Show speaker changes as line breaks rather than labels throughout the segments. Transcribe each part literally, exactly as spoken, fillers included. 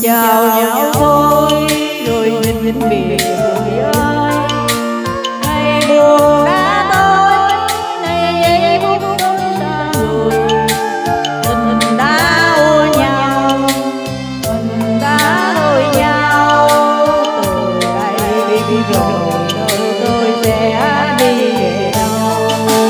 chào nhau thôi rồi vĩnh biệt người ơi. Ngày buồn đã tới, ngày giây phút xa người, tình đã ua nhau, mình đã đôi nhau. Từ đây biết rồi tôi sẽ đi về đâu.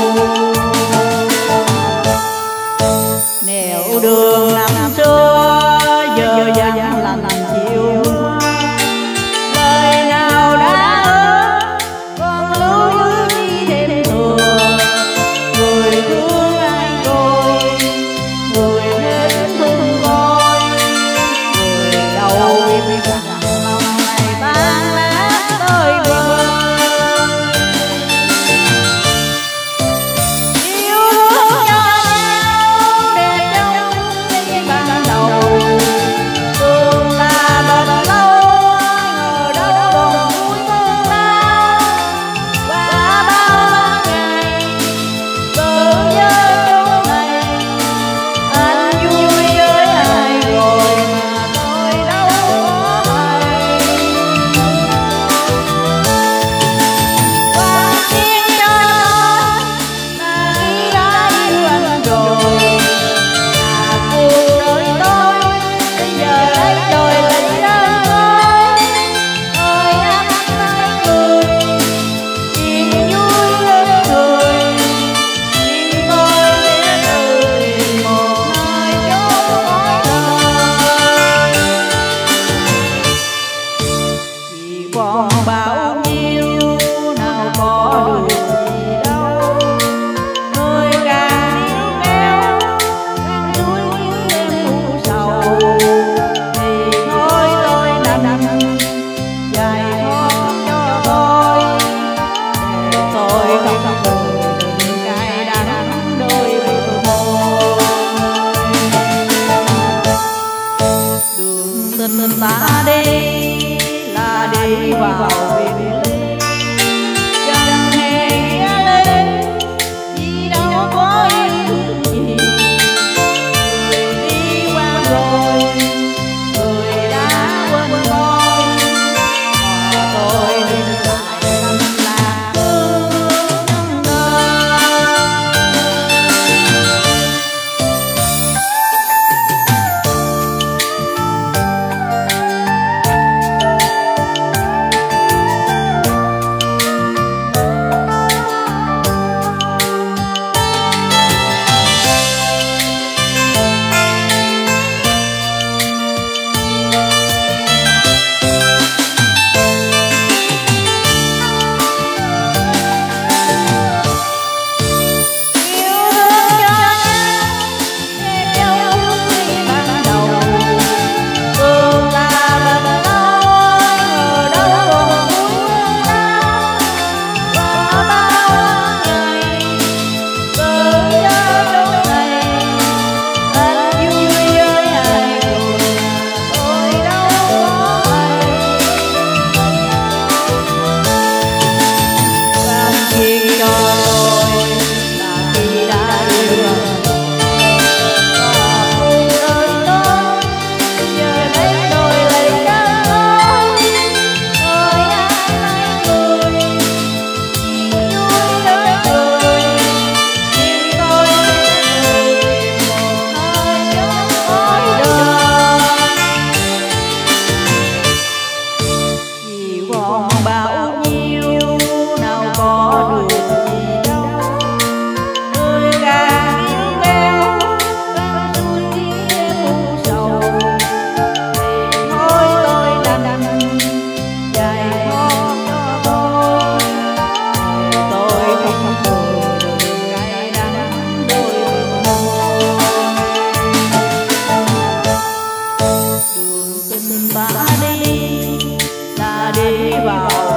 Nẻo đường năm xưa giờ vắng lạnh chiều mưa, lời nào đã hứa còn lưu chi thêm thừa. Người thương ai rồi, người nên thương coi, người đâu biết rằng lòng này tan nát đôi bờ. Yêu thương cho nhau đẹp trong giây ban đầu, thương ta bền lâu ngờ đâu còn vui thương đau. Qua bao ngày cứ nhớ chỗ này, anh vui với ai rồi mà tôi đâu có hay. Qua tiếng cho là khi đã yêu anh rồi, là cuộc đời tôi bây giờ lấy rồi lấy đơn ơi. Ơi anh hãy cười, chuyện vui lên người, chuyện tôi sẽ tự tìm một nơi chốn cõi đời. Chỉ còn bao nhiêu nào có được gì đâu, người càng níu kéo càng nuối em u sầu. Thì thôi tôi đành dài thoát cho tôi, để tôi không được cay đắng đôi bờ môi. Đường tình ta đi là đi vào biệt ly, chẳng hề nghĩa đến vì đâu có yêu thương gì. Người đi qua rồi, người đã quên tôi, mà tôi nên lại lầm lạc thương trong đời. Yêu thương cho nhau đẹp trong giây ban đầu, thương ta bền lâu ngờ đâu còn vui thương đau. Qua bao ngày cứ nhớ chỗ này, anh vui với ai rồi mà tôi đâu có hay. Làm chuyện cho tôi là khi đã yêu anh rồi, và cuộc đời tôi giờ lấy đôi lấy đơn ơi. Ơi anh hãy cười, chuyện vui với người, chuyện tôi sẽ tự tìm một nơi chốn cõi đời. Chỉ còn bao nhiêu nào có được gì đâu, người càng níu kéo càng nuối em u sầu. Thì thôi tôi đành dài thoát cho tôi, để tôi không cười được cay đắng đôi bờ môi. Đường tình ta đi là đi vào